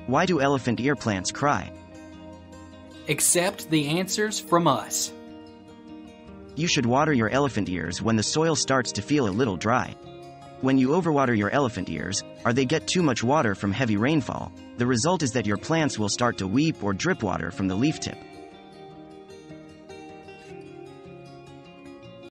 Why do elephant ear plants cry? Accept the answers from us. You should water your elephant ears when the soil starts to feel a little dry. When you overwater your elephant ears, or they get too much water from heavy rainfall, the result is that your plants will start to weep or drip water from the leaf tip.